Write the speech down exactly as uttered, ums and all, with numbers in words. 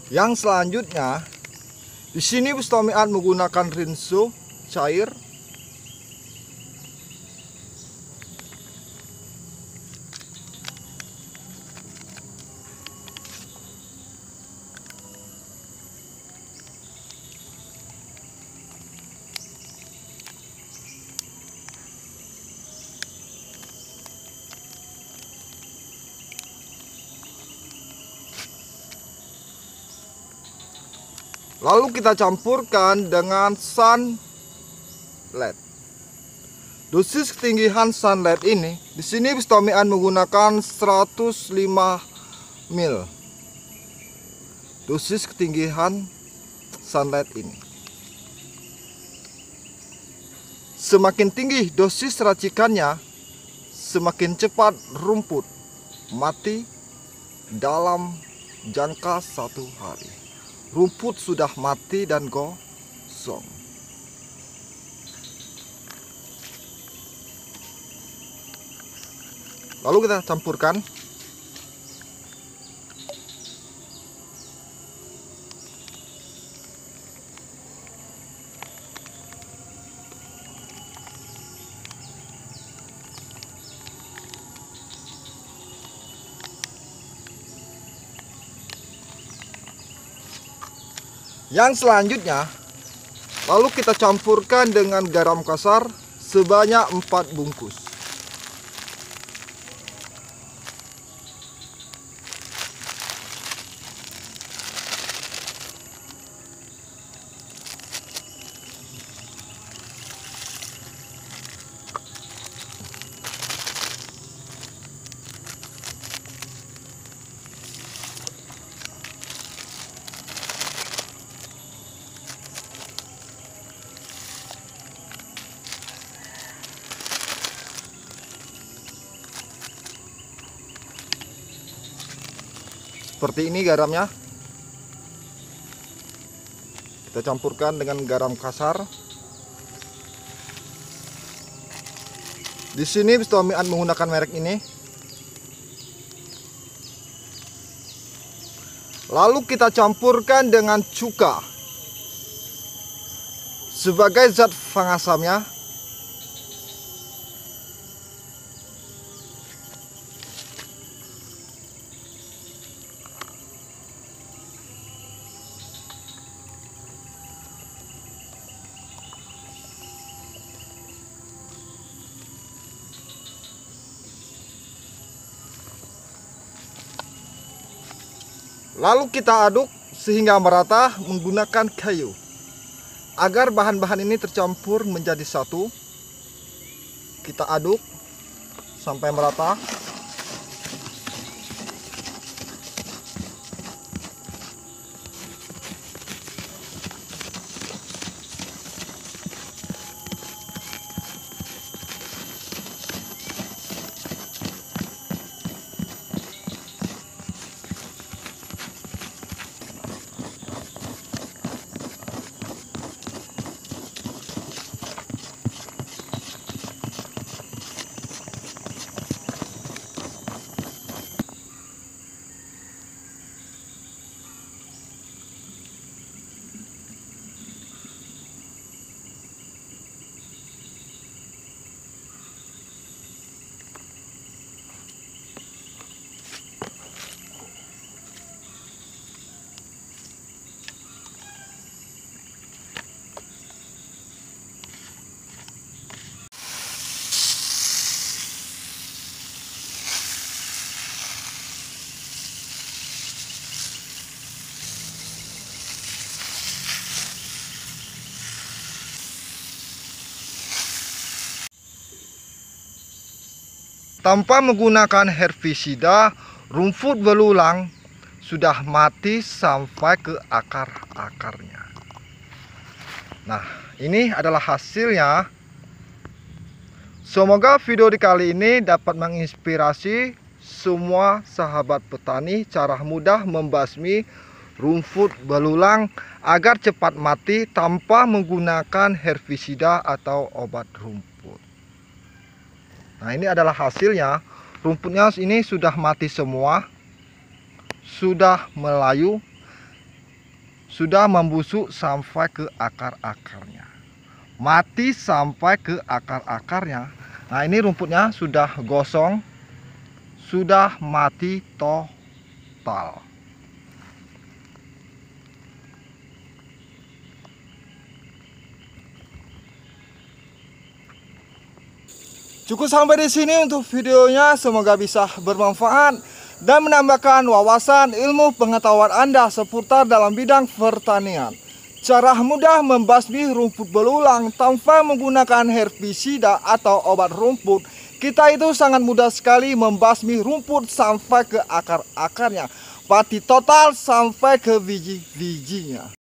Yang selanjutnya, di sini Bustami Art menggunakan rinso cair. Lalu kita campurkan dengan sunlight. Dosis ketinggian sunlight ini, di sini Bustami Art menggunakan seratus lima mil. Dosis ketinggian sunlight ini. Semakin tinggi dosis racikannya, semakin cepat rumput mati dalam jangka satu hari. Rumput sudah mati dan gosong. Lalu kita campurkan. Yang selanjutnya, lalu kita campurkan dengan garam kasar sebanyak empat bungkus. Seperti ini garamnya. Kita campurkan dengan garam kasar. Di sini Bustami Art menggunakan merek ini. Lalu kita campurkan dengan cuka sebagai zat pengasamnya. Lalu kita aduk sehingga merata menggunakan kayu. Agar bahan-bahan ini tercampur menjadi satu, kita aduk sampai merata. Tanpa menggunakan herbisida, rumput belulang sudah mati sampai ke akar-akarnya. Nah, ini adalah hasilnya. Semoga video di kali ini dapat menginspirasi semua sahabat petani cara mudah membasmi rumput belulang agar cepat mati tanpa menggunakan herbisida atau obat rumput. Nah, ini adalah hasilnya. Rumputnya ini sudah mati semua, sudah melayu, sudah membusuk sampai ke akar-akarnya, mati sampai ke akar-akarnya. Nah, ini rumputnya sudah gosong, sudah mati total. Cukup sampai di sini untuk videonya. Semoga bisa bermanfaat dan menambahkan wawasan ilmu pengetahuan Anda seputar dalam bidang pertanian. Cara mudah membasmi rumput belulang tanpa menggunakan herbisida atau obat rumput. Kita itu sangat mudah sekali membasmi rumput sampai ke akar-akarnya, mati total sampai ke biji-bijinya.